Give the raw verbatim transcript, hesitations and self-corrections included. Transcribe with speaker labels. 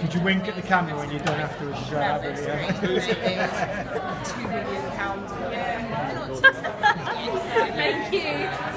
Speaker 1: Could you wink at the camera when you're done afterwards? You go, "I really am."
Speaker 2: Two million pounds.
Speaker 3: Thank you.